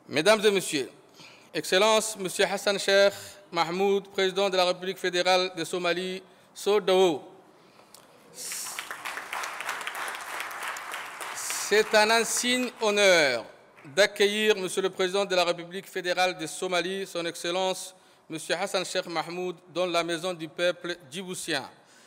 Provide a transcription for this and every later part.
Mesdames et Messieurs, Excellences, Monsieur Hassan Sheikh Mahmoud, Président de la République fédérale de Somalie, Sodawo. C'est un insigne honneur d'accueillir Monsieur le Président de la République fédérale de Somalie, Son Excellence Monsieur Hassan Sheikh Mahmoud, dans la Maison du peuple djiboutien.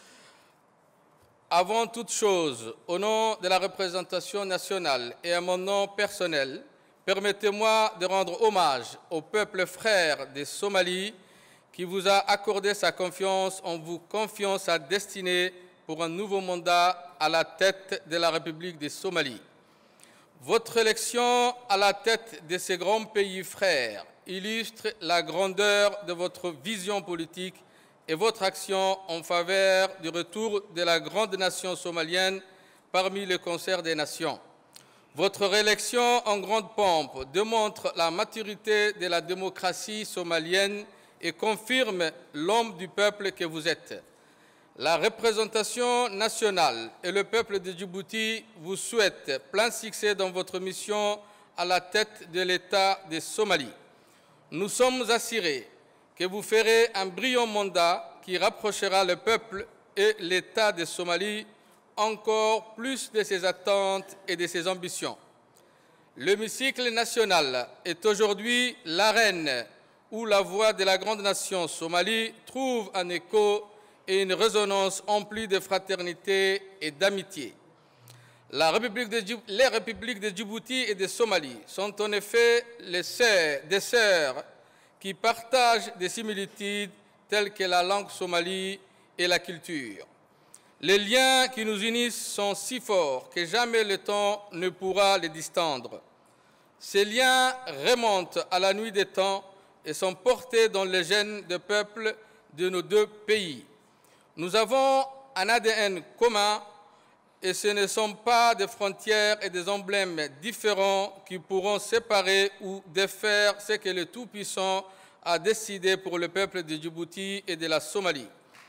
Avant toute chose, au nom de la représentation nationale et à mon nom personnel, permettez-moi de rendre hommage au peuple frère de Somalie qui vous a accordé sa confiance en vous confiant sa destinée pour un nouveau mandat à la tête de la République de Somalie. Votre élection à la tête de ces grands pays frères illustre la grandeur de votre vision politique et votre action en faveur du retour de la grande nation somalienne parmi le concert des nations. Votre réélection en grande pompe démontre la maturité de la démocratie somalienne et confirme l'homme du peuple que vous êtes. La représentation nationale et le peuple de Djibouti vous souhaitent plein succès dans votre mission à la tête de l'État de Somalie. Nous sommes assurés que vous ferez un brillant mandat qui rapprochera le peuple et l'État de Somalie encore plus de ses attentes et de ses ambitions. L'hémicycle national est aujourd'hui l'arène où la voix de la grande nation Somalie trouve un écho et une résonance emplie de fraternité et d'amitié. Les républiques de Djibouti et de Somalie sont en effet des sœurs qui partagent des similitudes telles que la langue somalie et la culture. Les liens qui nous unissent sont si forts que jamais le temps ne pourra les distendre. Ces liens remontent à la nuit des temps et sont portés dans les gènes des peuples de nos deux pays. Nous avons un ADN commun et ce ne sont pas des frontières et des emblèmes différents qui pourront séparer ou défaire ce que le Tout-Puissant a décidé pour le peuple de Djibouti et de la Somalie.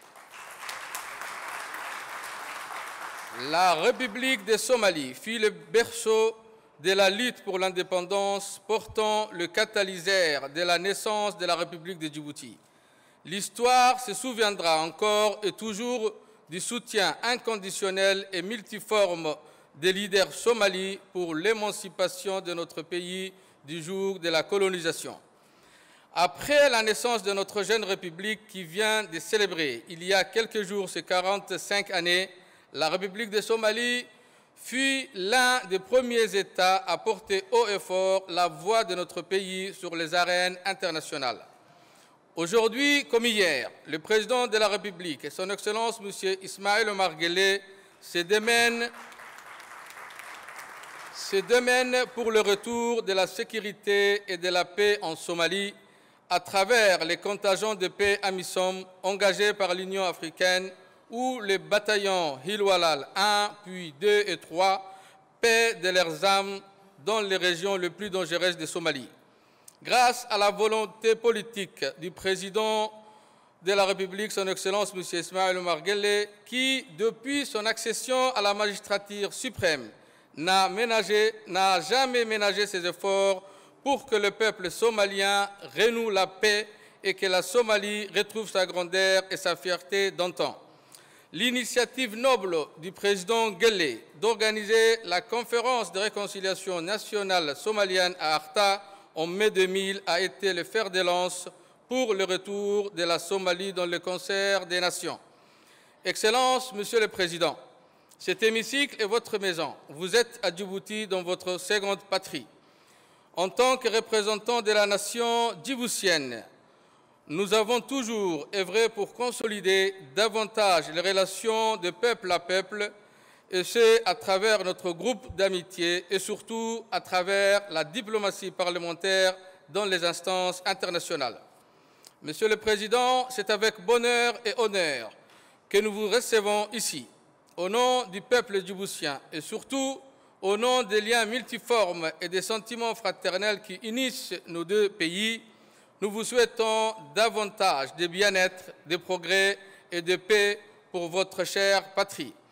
La République de Somalie fut le berceau de la lutte pour l'indépendance, portant le catalyseur de la naissance de la République de Djibouti. L'histoire se souviendra encore et toujours du soutien inconditionnel et multiforme des leaders somalis pour l'émancipation de notre pays du jour de la colonisation. Après la naissance de notre jeune République qui vient de célébrer il y a quelques jours ses 45 années, la République de Somalie fut l'un des premiers États à porter haut et fort la voix de notre pays sur les arènes internationales. Aujourd'hui, comme hier, le président de la République et son Excellence M. Ismaël Omar Guelleh se démènent pour le retour de la sécurité et de la paix en Somalie à travers les contingents de paix AMISOM engagés par l'Union africaine ou les bataillons Hilwalal 1, puis 2 et 3 paient de leurs âmes dans les régions les plus dangereuses de Somalie. Grâce à la volonté politique du président de la République, son Excellence M. Ismaël Omar Guelleh, qui, depuis son accession à la magistrature suprême, n'a jamais ménagé ses efforts pour que le peuple somalien renoue la paix et que la Somalie retrouve sa grandeur et sa fierté d'antan. L'initiative noble du président Guelleh d'organiser la conférence de réconciliation nationale somalienne à Arta en mai 2000 a été le fer de lance pour le retour de la Somalie dans le concert des nations. Excellences, Monsieur le Président, cet hémicycle est votre maison. Vous êtes à Djibouti dans votre seconde patrie. En tant que représentant de la nation djiboutienne, nous avons toujours œuvré pour consolider davantage les relations de peuple à peuple, et ce, à travers notre groupe d'amitié et surtout à travers la diplomatie parlementaire dans les instances internationales. Monsieur le Président, c'est avec bonheur et honneur que nous vous recevons ici, au nom du peuple djiboutien et surtout au nom des liens multiformes et des sentiments fraternels qui unissent nos deux pays. Nous vous souhaitons davantage de bien-être, de progrès et de paix pour votre chère patrie.